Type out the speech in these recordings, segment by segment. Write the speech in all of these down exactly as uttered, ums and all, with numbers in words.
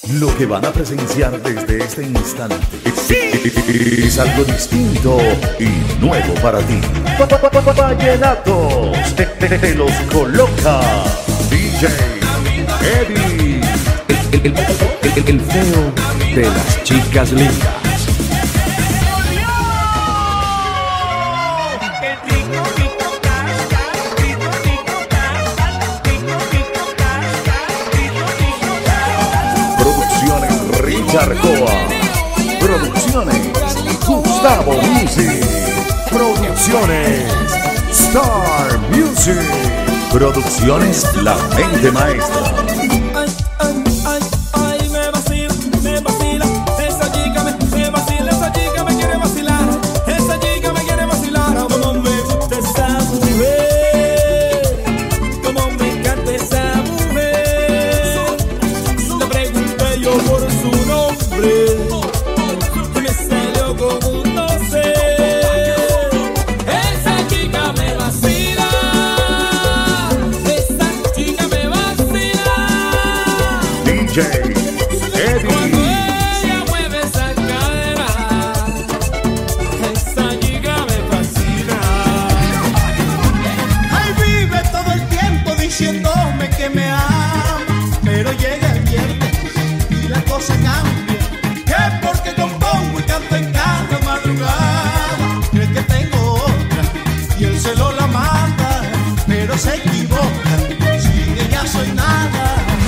Lo que van a presenciar desde este instante es, es algo distinto y nuevo para ti. Vallenatos te, te, te los coloca D J Eddie, el, el, el, el feo de las chicas lindas. Charcoa, Producciones Gustavo Music, Producciones Star Music, Producciones La Mente Maestra. D J Eddie. Cuando ella mueve esa cadera, esa chica me fascina. Ay, vive todo el tiempo diciéndome que me ama, pero llega el viernes y la cosa cambia. Que porque compongo y canto en cada madrugada, cree que tengo otra y el celo la mata, pero se equivoca, sin ella soy nada.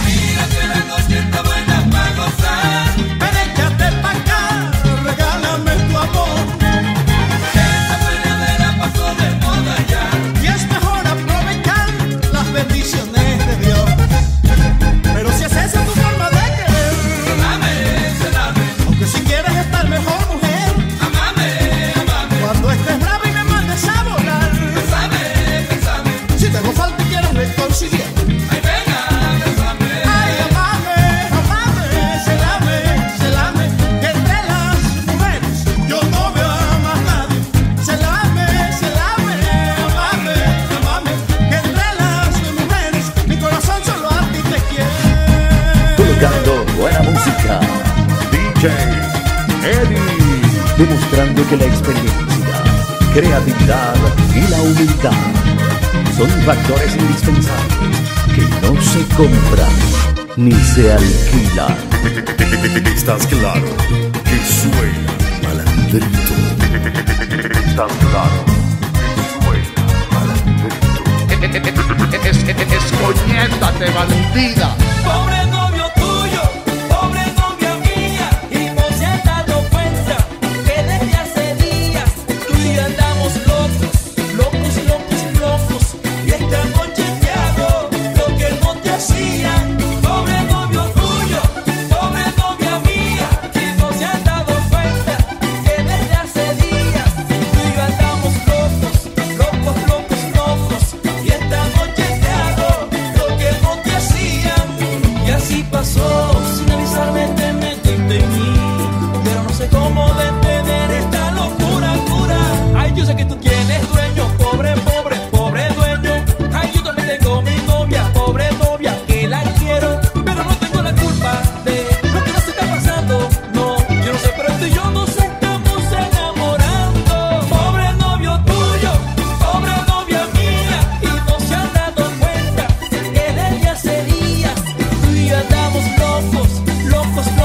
Buena música, D J Eddie, demostrando que la experiencia, creatividad y la humildad son factores indispensables que no se compran ni se alquilan. ¿Estás claro? Que suena malandrito. ¿Estás claro? Que suena malandrito. Escoñétate, bandida. Pobre novio tuyo, pobre novia mía, y no se ha dado cuenta que desde hace días tú y yo andamos locos, locos, locos, locos. Y esta noche te hago lo que no te hacían. Pobre novio tuyo, pobre novia mía, y no se ha dado cuenta que desde hace días tú y yo andamos locos, locos, locos, locos. Y esta noche te hago lo que no te hacían. Y así pasó, sin avisarme te metiste en mí, pero no sé cómo detener esta locura, cura. Ay, yo sé que tú tienes dueño, pobre, pobre, pobre dueño. Ay, yo también tengo mi novia, pobre novia, que la quiero, pero no tengo la culpa de lo que nos está pasando. No, yo no sé, pero tú y yo nos estamos enamorando. Pobre novio tuyo, pobre novia mía, y no se han dado cuenta que desde hace días tú y yo andamos locos, locos, locos.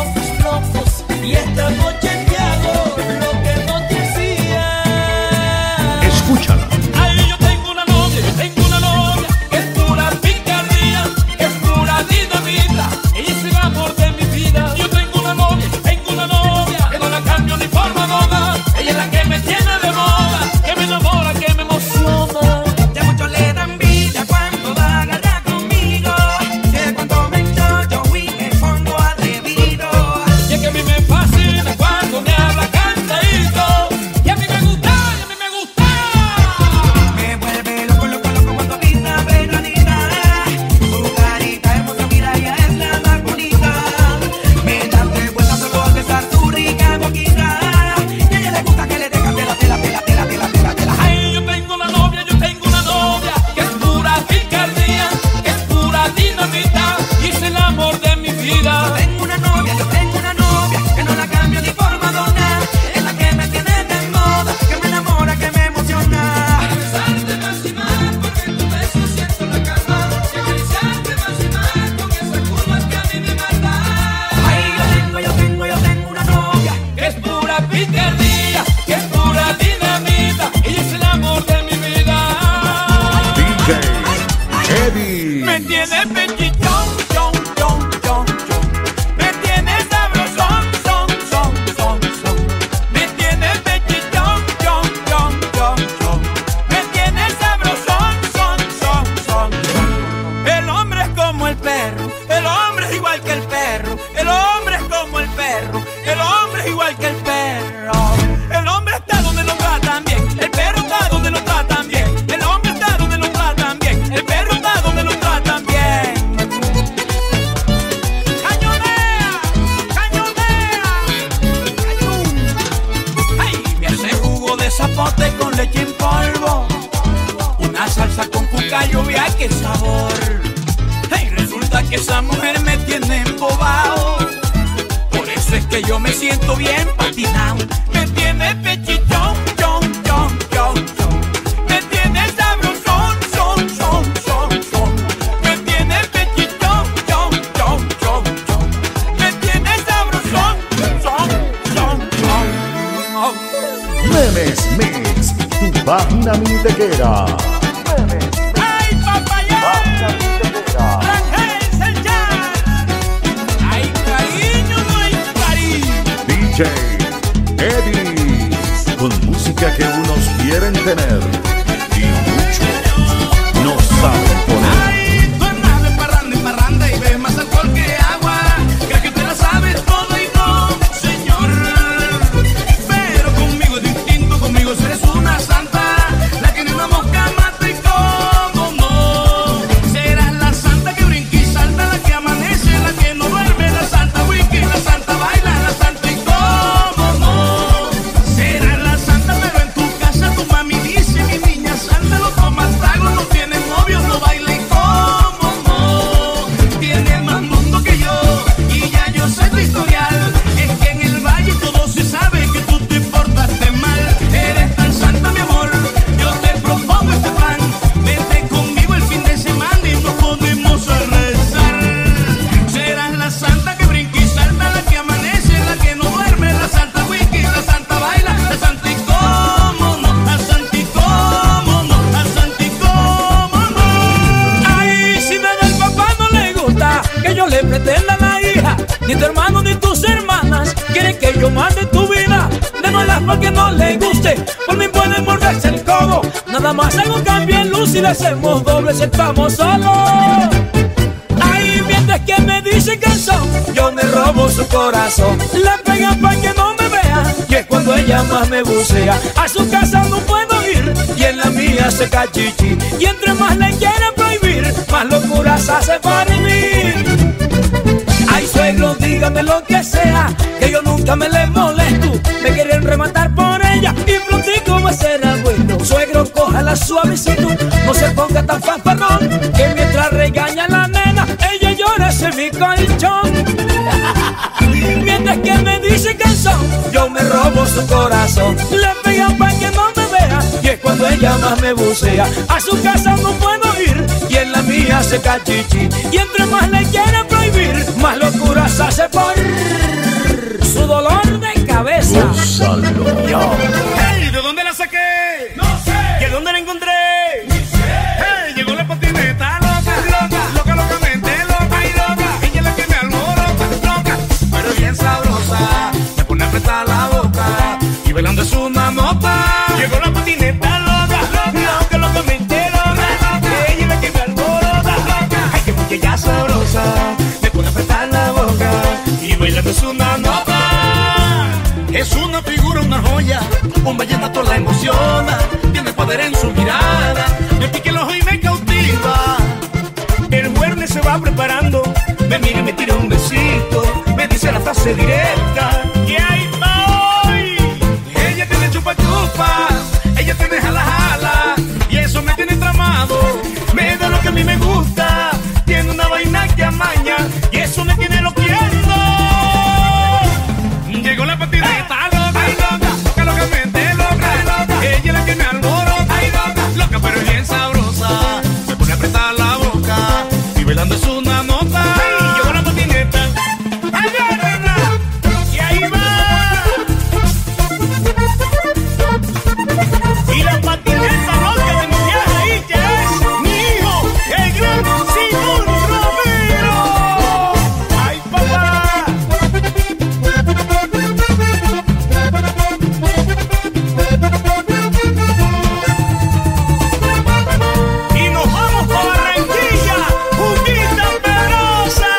qué sabor. Hey, resulta que esa mujer me tiene embobado. Por eso es que yo me siento bien patinado. Me tiene pechichón, chon, chon, chon, chon. Me tiene sabrosón, son, son, son, son. Me tiene pechichón, chon, chon, chon, chon. Me tiene sabrosón, son, son, son. Memes Mix, tu página mintequera. ¡Ay, papaya! Página mintequera. ¡Rangel Sellar! ¡Ay, cariño, no hay cariño! D J Eddie, con música que unos quieren tener y muchos no saben poner. Ay, tú andas de parranda en parranda y ves más alcohol que agua. Crees que te la sabes todo y no, señor. Pero conmigo es distinto, conmigo eres una santa. La que ni una mosca mata y cómo no. Serás la santa que brinca y salta, la que amanece, la que no duerme, la santa wiki, la santa baila, la santa y cómo no. Serás la santa pero en tu casa tu mami dice, mi niña santa no toma trago, no tiene novio, no baila y cómo no. Tiene más mundo que yo y ya yo sé tu historial. Es que en el valle todo se sabe que tú te portaste mal. Eres tan santa mi amor, yo te propongo este plan. Vete conmigo el fin de semana y nos podemos a rezar. Serás la santa que brinca y salta, la que amanece, la que no duerme, la santa wiki, la santa baila, la santa y cómo no, la santa y cómo no, la santa y cómo no. Ay, si nada al papá no le gusta que yo le pretenda a la hija, ni tu hermano ni tus hermanas quieren que yo mande tu vida. De malas porque no le guste, por mí pueden morderse el codo. Nada más hago cambio en luz y le hacemos doble si estamos solos. Ay, mientras que me dice canción, yo me robo su corazón. La pega pa' que no me vea, y es cuando ella más me bucea. A su casa no puedo ir, y en la mía se cachichi. Y entre más le quiere prohibir, más locuras hace para mí. Ay, suegro, dígame lo que sea, que yo nunca me le molesto. Me quieren rematar por ella, y prontico va a ser abuelo. Suegro, cójala suavecito, no se ponga tan fanfarrón, que mientras regaña a la nena, ella llora ese mi colchón. Mientras que me dice canción, yo me robo su corazón. Le pegan pa' que no me vea, y es cuando ella más me bucea. A su casa no puedo ir, y en la mía se cachichi. Y entre más le quiere prohibir, más locuras hace por su dolor de cabeza. Gózalo. Yo. Hey, ¿de dónde la saqué? No sé. ¿Y de dónde la encontré? Ni sé. Hey, llegó la patineta loca, loca, loca, locamente loca y loca. Ella es la que me alborota, loca, pero bien sabrosa. Me pone a apretar la boca y bailando es una nota. Llegó la patineta loca, loca, loca, locamente loca, loca. Ella es la que me alborota, loca. Ay, que muchacha sabrosa. Me pone a apretar la boca y bailando es una nota. Es una figura, una joya, un vallenato la emociona, tiene poder en su mirada, me pique el ojo y me cautiva. El viernes se va preparando, me mira y me tira un besito, me dice la frase directa, que ahí voy. Ella tiene chupa chupa, ella tiene jala jala, y eso me tiene tramado, me da lo que a mí me gusta, tiene una vaina que amaña, y eso me tiene loqueando. Llegó la patineta loca, ay, loca, loca, locamente loca, loca. Ella es la que me alborota, ay, loca, loca, pero bien sabrosa. Me pone a apretar la boca y bailando es una nota. Ay, llegó la patineta, ay, nena, y ahí va. Y la patineta loca de mi vieja ahí que es mi hijo, el gran Simón Romero. Ay, papá. Y nos vamos para Barranquilla, Juguita Pedrosa.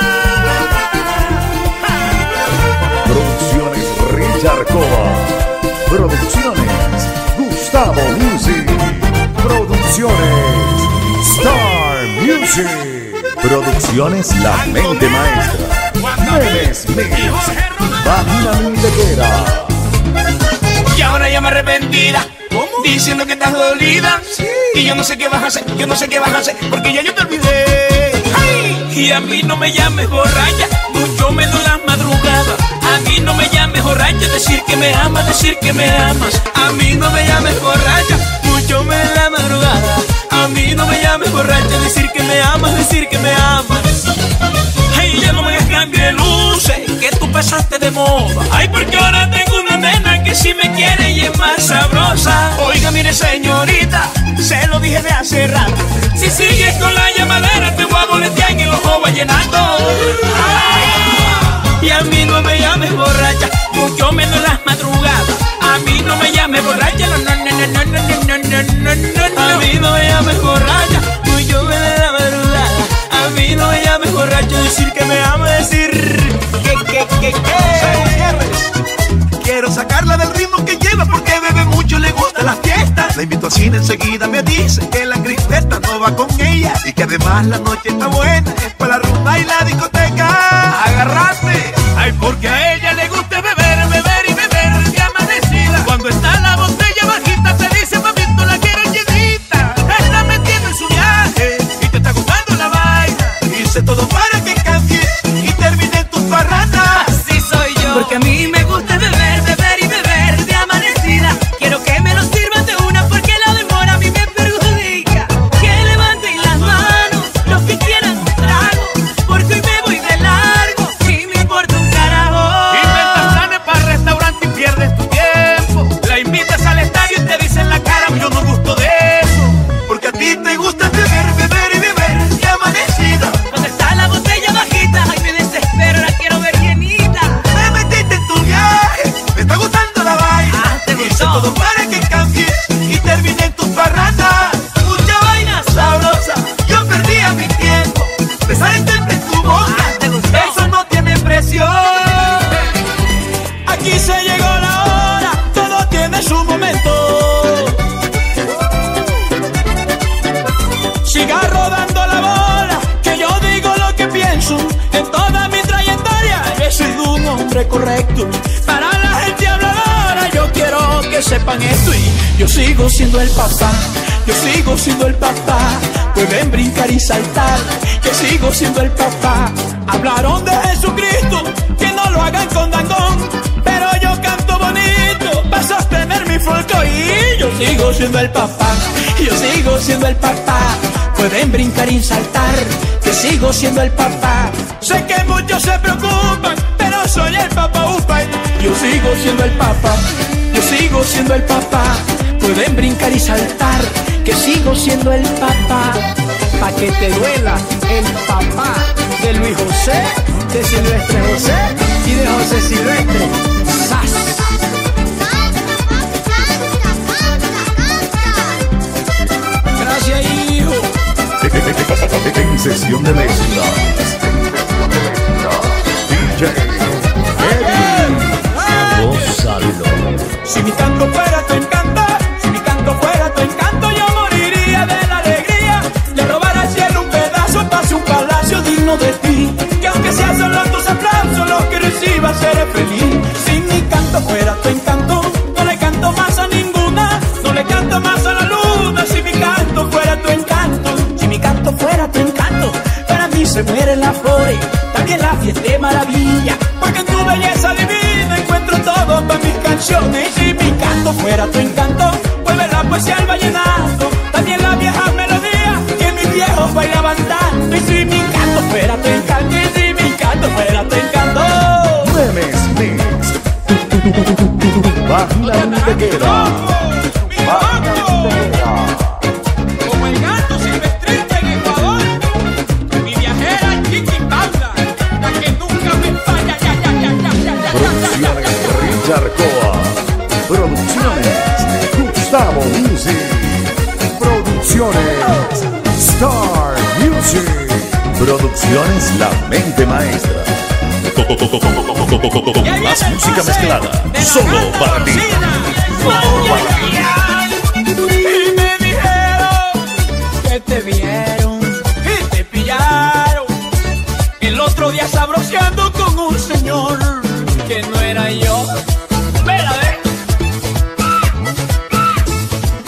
Producciones Richard Cova. Producciones Gustavo Music. Producciones Star Music. Producciones La Mente Maestra. Memes Mix. Página mintequera. Y ahora ya me arrepentida. ¿Cómo? diciendo que estás dolida. Y yo no sé qué vas a hacer, yo no sé qué vas a hacer, porque ya yo te olvidé. ¡Ay! Y a mí no me llames borracha, mucho menos las madrugadas. A mí no me llames borracha, decir que me amas, decir que me amas. A mí no me llames borracha, mucho menos la madrugada. A mí no me llames borracha, decir que me amas, decir que me amas. Ay, ya no me cambie de luces, que tú pasaste de moda. Ay, porque ahora tengo una nena que si me quiere y es más sabrosa. Oiga, mire señorita, se lo dije de hace rato. Si sigues con la llamadera te voy a boletear en el ojo vallenato. Ay, y a mí no me llames borracha, mucho menos las madrugadas. A mí no me llames borracha, no, no, no, no, no, no, no, no, no. A mí no me llames borracha, mucho menos la madrugada. A mí no me llames borracho, decir que me amo, decir que, que, que, que. Quiero sacarla del ritmo que lleva porque bebe mucho y le gusta la fiesta. La invito al cine, enseguida me dice que la cristeta no va con ella y que además la noche está buena, es para la rumba y la discoteca. Agarraste. Ay, porque a ella le gusta beber, beber y beber de amanecida. Cuando está la botella bajita te dice, papito, la quiero llenita. Está metiendo en su viaje y te está gustando la vaina. Hice todo para que cambies y termine tus parrandas. Así soy yo, porque a mí me gusta beber, beber y beber de amanecida. Quiero que me lo sirvan de una porque la demora a mí me perjudica. Que levanten las manos los que quieran un trago, porque hoy me voy de largo y me importa un carajo. Inventas planes para el restaurante y pierdes tu tiempo. La invitas al estadio y te dicen la cara, yo no gusto de eso. Porque a ti te gusta beber, beber y beber de amanecida. Cuando está la botella bajita, ay me desespero, la quiero ver llenita. Me metiste en tu viaje, me está gustando la vaina. Ah, ¿te Hice gustó? todo para que cambies y termine en tus parrandas. Mucha vaina Sabrosa, yo perdía mi tiempo. Besar entre en tu boca, Ah, ¿te gustó? eso no tiene precio. Aquí se llegó la hora, todo tiene su momento. Siga rodando la bola, que yo digo lo que pienso. En toda mi trayectoria he sido un hombre correcto. Para la gente habladora yo quiero que sepan esto. Y yo sigo siendo el papá, yo sigo siendo el papá. Pueden brincar y saltar, que sigo siendo el papá. Hablaron de Jesucristo, que no lo hagan con dangón, pero yo canto bonito para sostener mi folclore. Y yo sigo siendo el papá, yo sigo siendo el papá. Pueden brincar y saltar, que sigo siendo el papá. Sé que muchos se preocupan, pero soy el papá upa. Yo sigo siendo el papá, yo sigo siendo el papá. Pueden brincar y saltar, que sigo siendo el papá. Pa' que te duela, el papá de Luis José, de Silvestre José y de José Silvestre. ¡Sas! Gracias, hijo. En sesión de mezcla. D J Eddie Gonzalo. Si mi canto fuera tu encanto, si mi canto fuera tu encanto, yo moriría de la alegría de robar al cielo un pedazo para un palacio digno de ti. Que aunque sea solo tus aplausos los que recibas, seré feliz. Si mi canto fuera tu encanto, no le canto más a ninguna, no le canto más a la luna. Si mi canto fuera tu encanto, si mi canto fuera tu encanto, para mí se mueren las flores, también la fiesta de maravilla, porque en tu belleza divina encuentro todo para mis canciones. Si mi canto fuera tu encanto, vuelve la poesía al vallenato, también las viejas melodías que mis viejos bailaban tanto. Y si mi canto fuera tu encanto, y si mi canto fuera tu encanto. Memes Mix. Baila donde quiera. Baila donde quiera. Como el gato silvestrista en Ecuador, mi viajera Chiqui Paula, la que nunca me falla. Ya, ya, ya, ya, ya, ya, Producciones Richard Coa. Producciones Gustavo Music. Producciones Star Music. Producciones La Mente Maestra. Más música mezclada. Solo para ti. Solo para ti. Y me dijeron que te vieron y te pillaron el otro día sabroseando con un señor que no era yo. Mira, ve.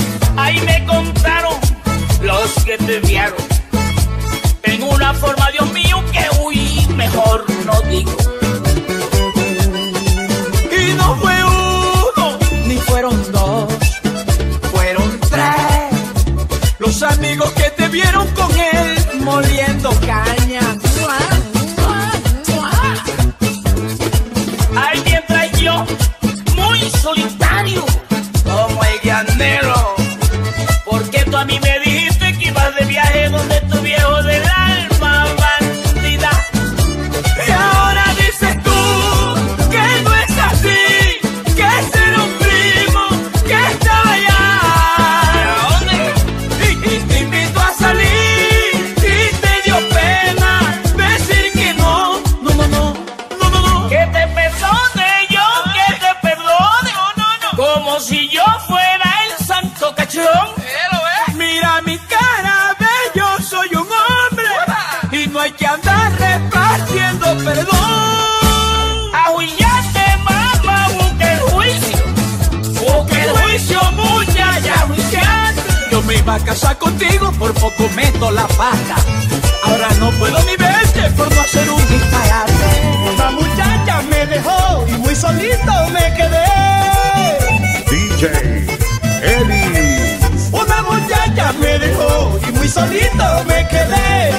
pa' casar contigo, por poco meto la pata. Ahora no puedo ni verte por no hacer un disparate. Una muchacha me dejó y muy solito me quedé. D J Eddie. Una muchacha me dejó y muy solito me quedé.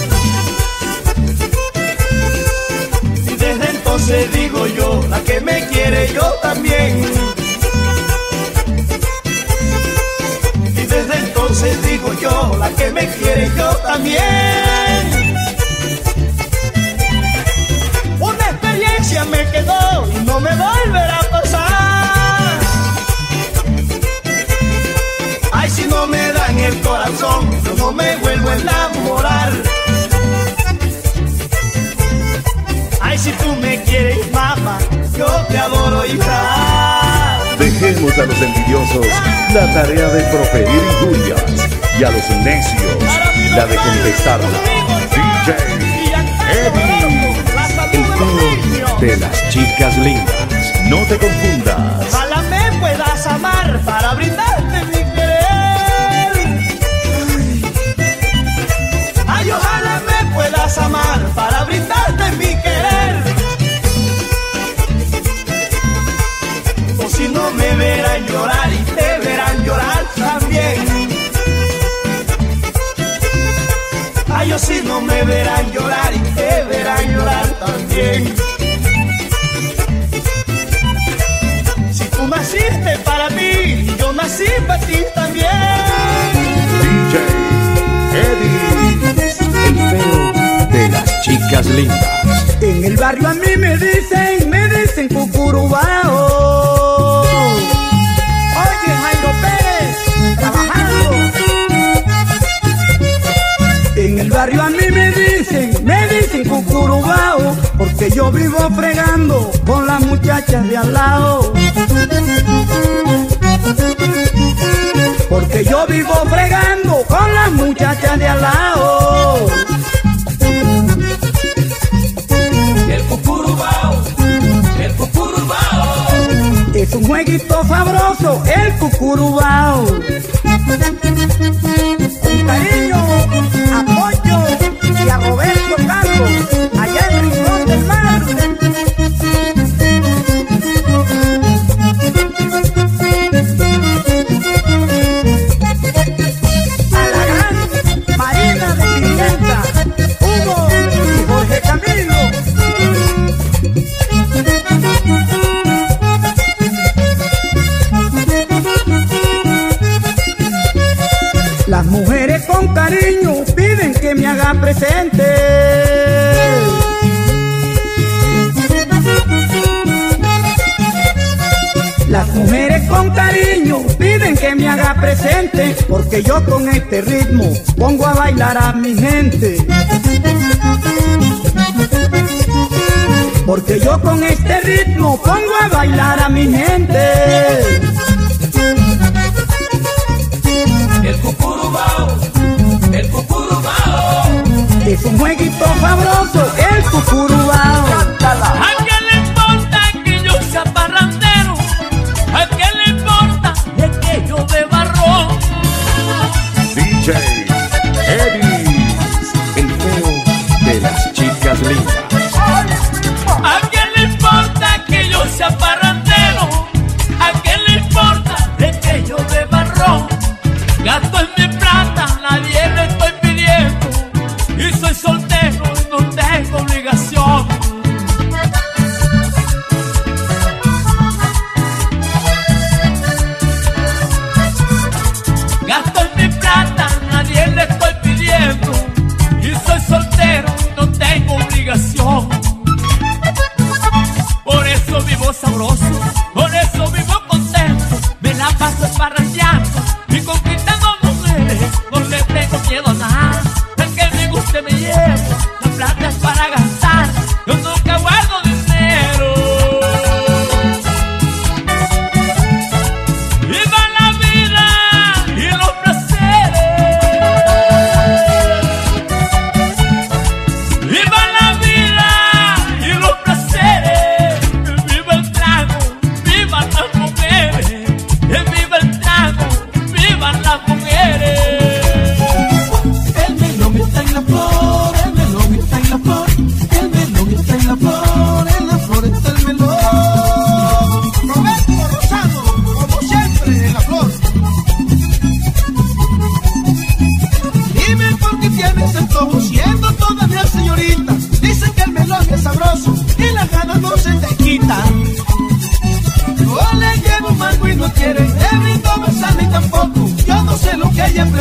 Y desde entonces digo yo, la que me quiere yo también. Y desde entonces digo yo, la que me quiere yo también. Una experiencia me quedó y no me volverá a pasar. Ay, si no me dan el corazón, yo no me vuelvo a enamorar. Ay, si tú me quieres, mamá, yo te adoro, hija. Dejemos a los envidiosos la tarea de proferir injurias y a los necios la de contestarla. D J Eddie. El feo de las chicas lindas. No te confundas. Ojalá me puedas amar para brindarte mi querer. Ay, ojalá me puedas amar para brindarte mi querer. O si no me verán llorar y te verán llorar también. Ay, o si no me verán llorar y te verán llorar también. Si tú naciste para mí y yo nací para ti también. D J Eddie. El feo de las chicas lindas. En el barrio a mí me dicen, me dicen cucurubao. Oye, Jairo Pérez, trabajando. En el barrio a mí me dicen, me dicen cucurubao, porque yo vivo fregando con las muchachas de al lado. Porque yo vivo fregando con las muchachas de al lado. El cucurubao, el cucurubao. Es un jueguito sabroso, el cucurubao. Con cariño a Pollo y a Roberto Carlos, allá en Rincón del Mar. A la gran Marina de Pimienta, Hugo y Jorge Camilo. Las mujeres con cariño piden que me haga presente. Las mujeres con cariño piden que me haga presente, porque yo con este ritmo pongo a bailar a mi gente. Porque yo con este ritmo pongo a bailar a mi gente. El cucurubao, el cucurubao. Es un jueguito sabroso, el cucurubao. ¿A quién le importa que yo sea parrandero? ¿A quién le importa de que yo beba ron? D J Eddie. El feo de las chicas lindas. ¿A quién le importa que yo sea parrandero? ¿A quién le importa de que yo beba ron? Gasto en mi plata, nadie le estoy pidiendo. Y soy soltero y no tengo obligación. Gasto en mi plata, nadie le estoy pidiendo. Y soy soltero y no tengo obligación. Por eso vivo sabroso, por eso vivo contento. Me la paso parrandeando y conquistando mujeres. No le tengo miedo a nada, el que me guste me llevo. La plata es para gastar, yo nunca guardo dinero. Viva la vida y los placeres. Viva la vida y los placeres. Viva el trago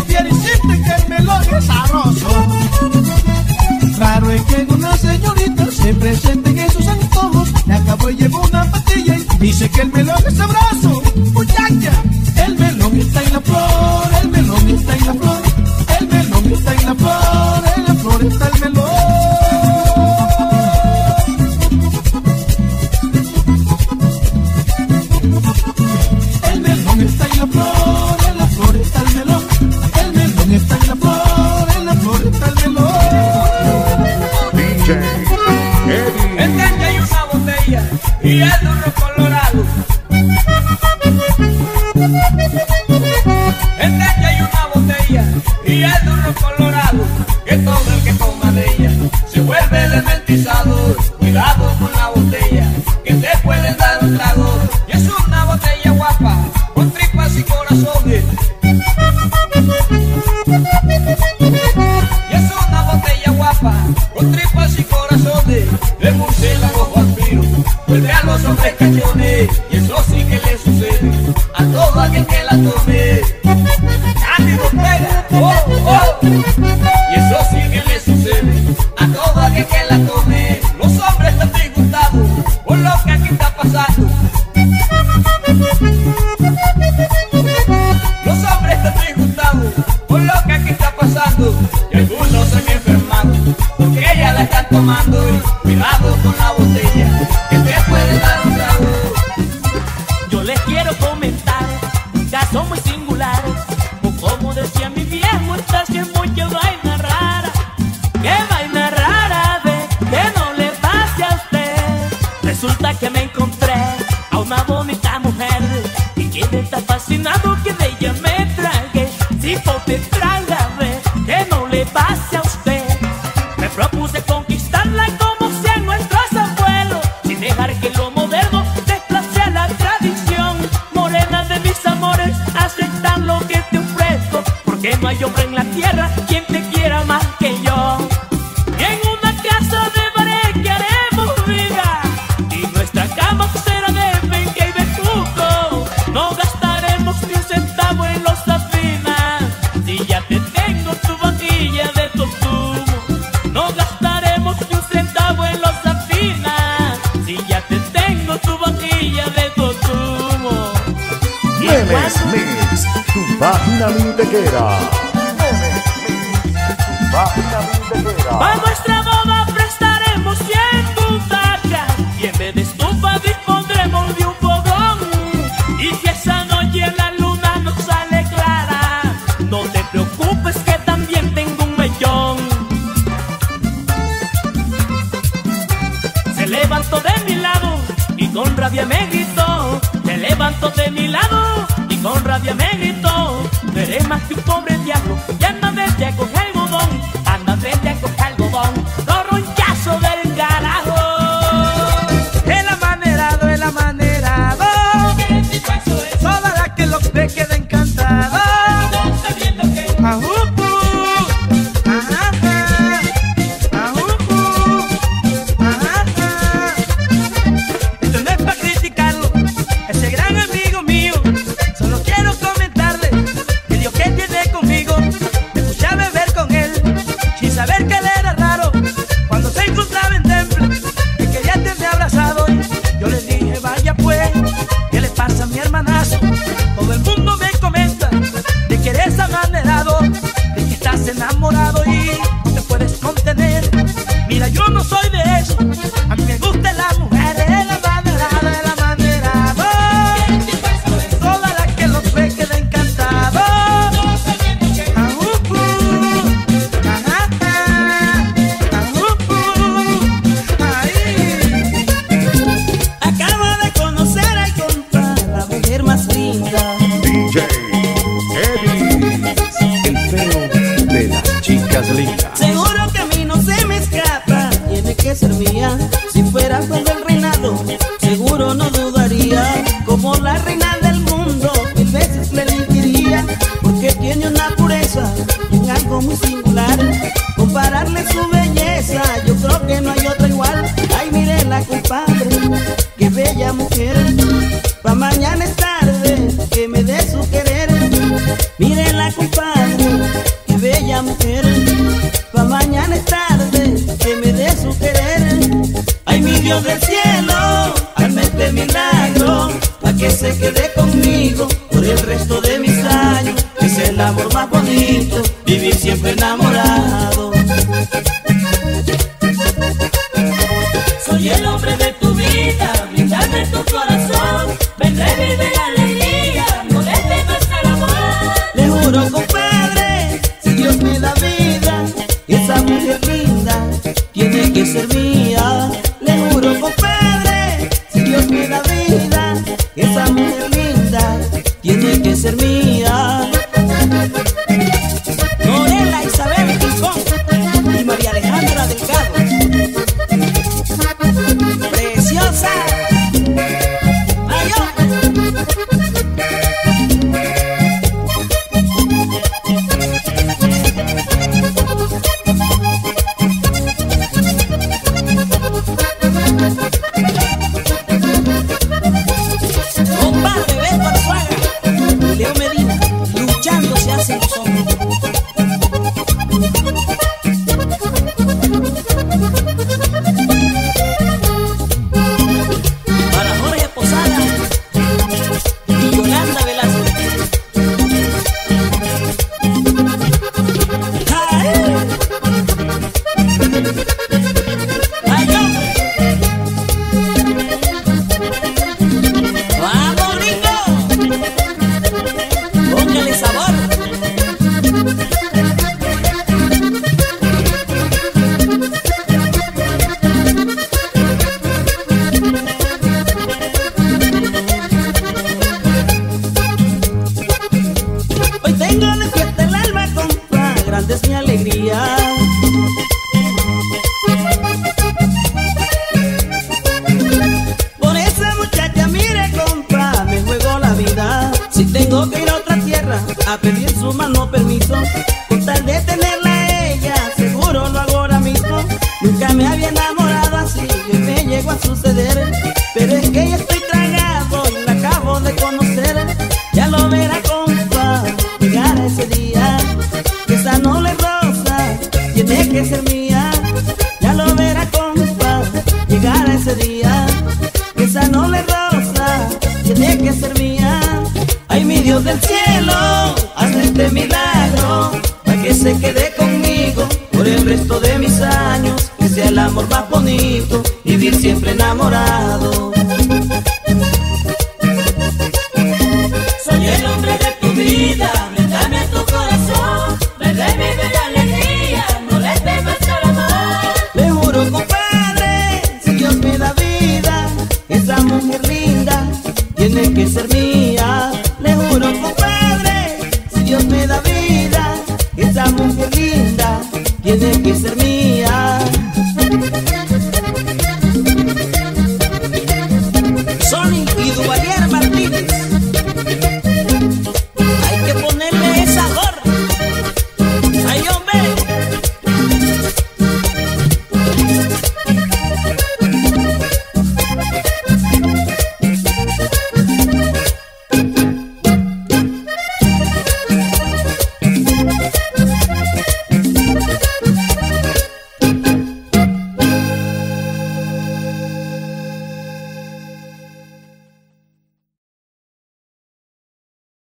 prefiere y siente que el melón es sabroso. Raro es que una señorita se presente en esos antojos. Le acabo y llevo una pastilla y dice que el melón es sabroso. Muchacha, el melón está en la flor, el melón está en la flor, el melón está en la flor, en la flor está el melón. El melón está en la flor, en la flor está el melón. El melón está en la flor, en la flor está el melón. D J Eddie. El tanque hay una botella y el duro colorado. El tanque hay una botella y el duro colorado. Que todo el que toma de ella se vuelve desmentizado. Cuidado con la botella, que te pueden dar un trago. Y es una botella guapa, con tripas y corazones. Y es una botella guapa, con tripas y corazones. De murciélago vampiro, vuelve a los hombres cachones. Y eso sí que le sucede a todo aquel que la tome. Cándido pega, oh, oh. Y eso sí que le sucede a todo aquel que la tome. Los hombres están disgustados por lo que aquí está pasando. Los hombres están disgustados por lo que aquí está pasando. Y algunos se han enfermado porque ella la están tomando. Y cuidado con la botella, que te puede dar un trago. Yo les quiero comentar un caso muy singular. O como decía mi viejo, esta sí es mucha vaina rara. ¿Qué vaina rara de que no le pase a usted? Resulta que me encontré a una bonita mujer y quien está fascinado que de ella me trague. Si te traga de que no le pase a usted. Me propuse conquistarla como sean nuestros abuelos, sin dejar que lo moderno desplace a la tradición. Morena de mis amores, aceptar lo que te ofrezco, porque no hay hombre en la tierra quien te quiera más que yo. Y en una casa de pared que haremos vida, y nuestra cama será de benque y bejuco. No gastaremos ni un centavo en los afinas, si ya te tengo tu vajilla de consumo. No gastaremos ni un centavo en los afinas, si ya te tengo tu vajilla de consumo. Y Memes cuando- Mix, tu página mintequera. Memes Mix, tu página mintequera. Pa' nuestra boda prestaremos cien butacas y en vez de estufa dispondremos de un fogón. Y si esa noche la luna nos sale clara, no te preocupes que también tengo un millón. Se levantó de mi lado y con rabia me gritó. Se levantó de mi lado y con rabia me gritó. No eres más que un pobre diablo y anda vete a coger algodón. Anda vete a coger algodón, no ronchazo del carajo. El amanerado, el amanerado, toda la que lo ve queda encantado. Ajupu, ajá, ajupu, ajá. Esto no es pa' criticarlo, ese gran amigo mío. Solo quiero comentarle que Dios que tiene conmigo me puse a beber con él, sin saber que él era raro. Cuando se encontraba en temple, que quería tenerme abrazado, yo le dije vaya pues, ¿qué le pasa a mi hermanazo? Todo el mundo me comenta de que eres amanerado, de que estás enamorado y no te puedes contener. Mira, yo no soy de eso, a mí me gustan las mujeres, el amanerado, el amanerado. Toda la que los ve queda encantado. Ajupu, ajá, ajupu, ahí. Acabo de conocer al compa, la mujer más linda. D J Eddie. El feo de las chicas lindas. Seguro que a mí no se me escapa, tiene que ser mía. Si fuera juez del reinado, seguro no dudaría. Como la reina del mundo, mil veces le elegiría, porque tiene una pureza y un algo muy singular. Compararle su belleza, yo creo que no hay otra igual. Ay, mírenla, compadre, qué bella mujer. Pa' mañana es tarde, que me dé su querer. Mírenla, compadre, que se quede conmigo por el resto de mis años. Es el amor más bonito, vivir siempre enamorado. Soy el hombre de tu vida, brindarme tu corazón. Vendré a vivir la alegría, no le temas al amor. Le juro, compadre, si Dios me da vida, esa mujer linda tiene que ser mía. Le juro, compadre, si Dios me da vida, esa mujer linda tiene que ser mía. Morela Isabel Rincón y María Alejandra Delgado. Preciosa. Ay, compadre Beto Arzuaga, Leo Medina, luchando se hacen los hombres. Para Jorge Posada y Yolanda Velázquez. ¡Ay! ¡Ay, hombre! ¡Vamos, Ringo! ¡Póngale sabor! Hoy tengo despierta el alma, compa, grande es mi alegría. Por esa muchacha, mire, compa, me juego la vida. Si tengo que ir a otra tierra a pedir su mano permiso, con tal de tenerla a ella, seguro lo hago ahora mismo. Nunca me había enamorado así, y me llegó a suceder. Pero es que ya estoy tragado y la acabo de conocer. Ya lo verá, compa, llegar a ese día, que esa no le rosa, tiene que ser mía. Ya lo verá, compa, llegar a ese día, que esa no le rosa, tiene que ser mía. Ay, mi Dios del cielo, haz este milagro, para que se quede conmigo por el resto de mis años. Que sea el amor más bonito, vivir siempre enamorado. Soy el hombre de tu vida, brindame tu corazón. Vendré a vivir la alegría, no le temas al amor. Le juro, compadre, si Dios me da vida, esa mujer linda tiene que ser mía. Le juro, compadre, si Dios me da vida, esa mujer linda tiene que ser mía.